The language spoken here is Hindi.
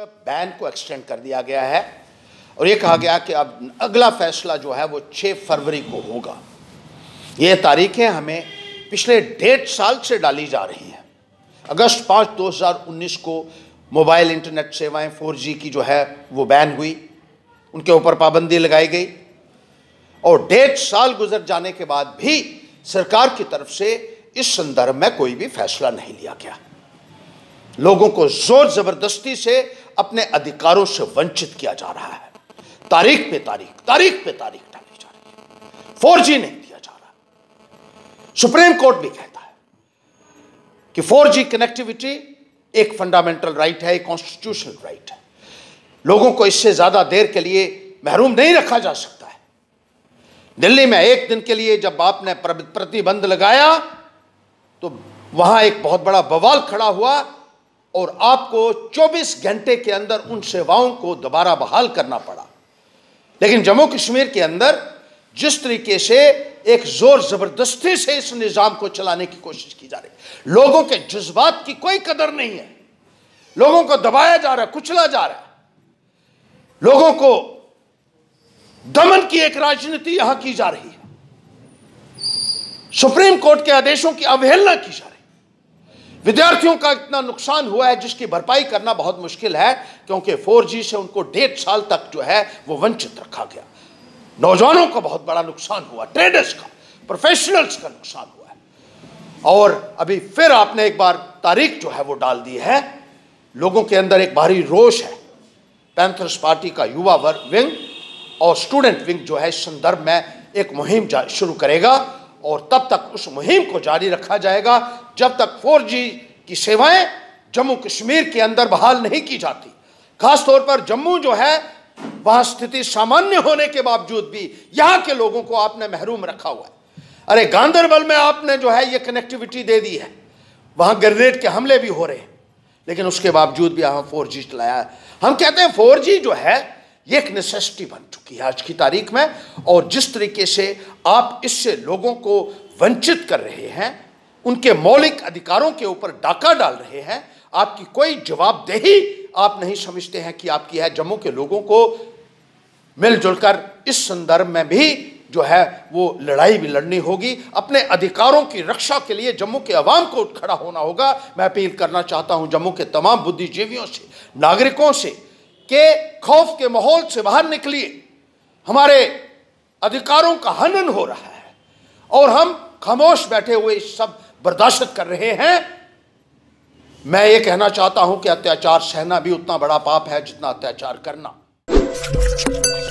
बैन को एक्सटेंड कर दिया गया है और ये कहा गया कि अब अगला फैसला जो है वो 6 फरवरी को होगा। ये तारीखें हमें पिछले 1.5 साल से डाली जा रही हैं। अगस्त 5, 2019 को मोबाइल इंटरनेट सेवाएं 4G की जो है वो बैन हुई, उनके ऊपर पाबंदी लगाई गई और 1.5 साल गुजर जाने के बाद भी सरकार की तरफ से इस संदर्भ में कोई भी फैसला नहीं लिया गया। लोगों को जोर जबरदस्ती से अपने अधिकारों से वंचित किया जा रहा है। तारीख पे तारीख डाली जा रही है। 4G नहीं दिया जा रहा। सुप्रीम कोर्ट भी कहता है कि 4G कनेक्टिविटी एक फंडामेंटल राइट है, एक कॉन्स्टिट्यूशनल राइट है। लोगों को इससे ज्यादा देर के लिए महरूम नहीं रखा जा सकता है। दिल्ली में एक दिन के लिए जब आपने प्रतिबंध लगाया तो वहां एक बहुत बड़ा बवाल खड़ा हुआ और आपको 24 घंटे के अंदर उन सेवाओं को दोबारा बहाल करना पड़ा। लेकिन जम्मू कश्मीर के अंदर जिस तरीके से एक जोर जबरदस्ती से इस निजाम को चलाने की कोशिश की जा रही है, लोगों के जज्बात की कोई कदर नहीं है। लोगों को दबाया जा रहा है, कुचला जा रहा है। लोगों को दमन की एक राजनीति यहां की जा रही है। सुप्रीम कोर्ट के आदेशों की अवहेलना की जा रही है। विद्यार्थियों का इतना नुकसान हुआ है जिसकी भरपाई करना बहुत मुश्किल है, क्योंकि 4G से उनको 1.5 साल तक जो है वो वंचित रखा गया। नौजवानों का बहुत बड़ा नुकसान हुआ, ट्रेडर्स का, प्रोफेशनल्स का नुकसान हुआ है। और अभी फिर आपने एक बार तारीख जो है वो डाल दी है। लोगों के अंदर एक भारी रोष है। पैंथर्स पार्टी का युवा विंग और स्टूडेंट विंग जो है इस संदर्भ में एक मुहिम शुरू करेगा और तब तक उस मुहिम को जारी रखा जाएगा जब तक 4G की सेवाएं जम्मू कश्मीर के अंदर बहाल नहीं की जाती। खासतौर पर जम्मू जो है वहां स्थिति सामान्य होने के बावजूद भी यहां के लोगों को आपने महरूम रखा हुआ है। अरे गांदरबल में आपने जो है ये कनेक्टिविटी दे दी है, वहां ग्रेनेड के हमले भी हो रहे हैं, लेकिन उसके बावजूद भी यहां 4G चलाया है। हम कहते हैं 4G जो है ये एक नेसेसिटी बन चुकी है आज की तारीख में, और जिस तरीके से आप इससे लोगों को वंचित कर रहे हैं, उनके मौलिक अधिकारों के ऊपर डाका डाल रहे हैं, आपकी कोई जवाबदेही आप नहीं समझते हैं कि आपकी है। जम्मू के लोगों को मिलजुल कर इस संदर्भ में भी जो है वो लड़ाई भी लड़नी होगी। अपने अधिकारों की रक्षा के लिए जम्मू के अवाम को खड़ा होना होगा। मैं अपील करना चाहता हूं जम्मू के तमाम बुद्धिजीवियों से, नागरिकों से, के खौफ के माहौल से बाहर निकलिए। हमारे अधिकारों का हनन हो रहा है और हम खामोश बैठे हुए सब बर्दाश्त कर रहे हैं। मैं ये कहना चाहता हूं कि अत्याचार सहना भी उतना बड़ा पाप है जितना अत्याचार करना।